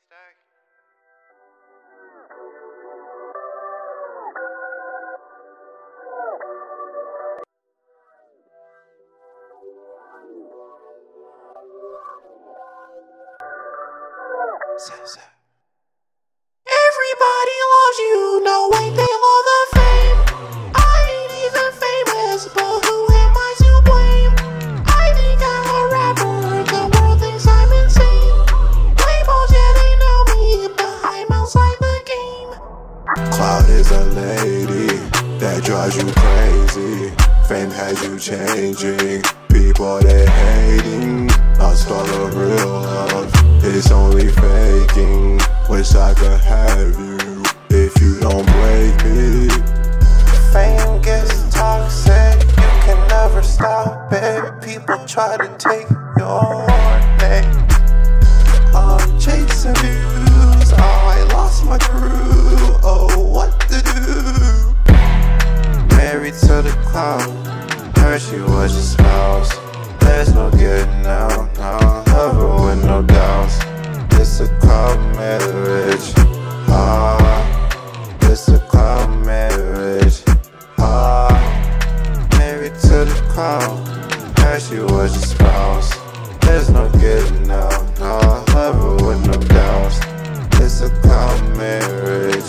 stack. Everybody loves you, no way they love the fame. I ain't even famous, but who am I to blame? I think I'm a rapper, the world thinks I'm insane. Labels, yeah, they know me, but I'm outside the game. Cloud is a lady that drives you crazy. Fame has you changing, people they hating. Lost all the real love, it's only faking. Wish I could have you if you don't break me. Fame gets toxic, you can never stop it. People try to take your name. I'm chasing views, I lost my crew. Oh, what to do? Married to the cloud, heard she was your spouse. There's no getting out now, love her with no doubts. It's a cloud marriage, it's a cloud marriage, married to the cloud, heard she was your spouse. There's no getting out now, love her with no doubts. It's a cloud marriage,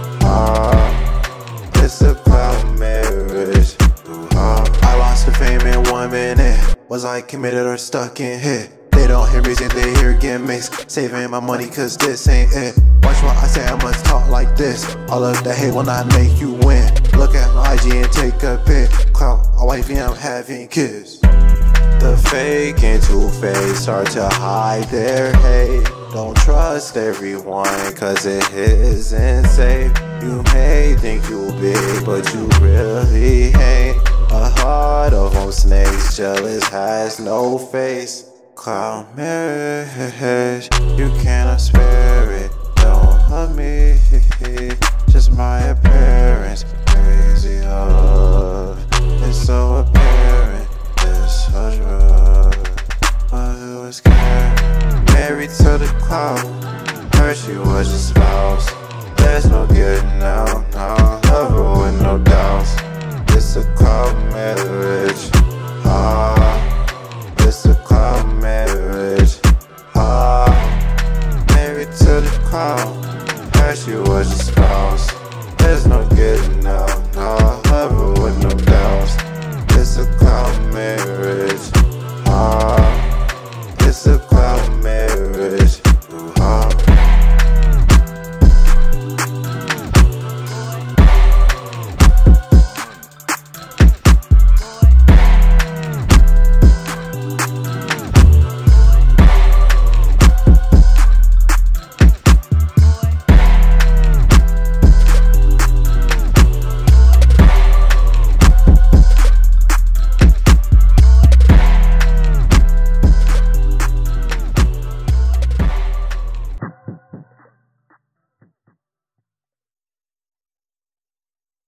it's a cloud marriage. I lost the fame in 1 minute. Was I committed or stuck in hit? They don't hear music, they hear gimmicks. Saving my money cause this ain't it. Watch what I say, I must talk like this. All of the hate will not make you win. Look at my IG and take a pic. Clout, a wifey, I'm having kids. The fake and two-faced start to hide their hate. Don't trust everyone cause it isn't safe. You may think you big but you really ain't. A heart of old snakes, jealous has no face. Cloud marriage, you cannot spare it. Don't love me, just my appearance. Crazy love, it's so apparent. It's a drug, but who is caring? Married to the cloud, heard she was your spouse. There's no getting out now, love her with no doubts. It's a cloud marriage.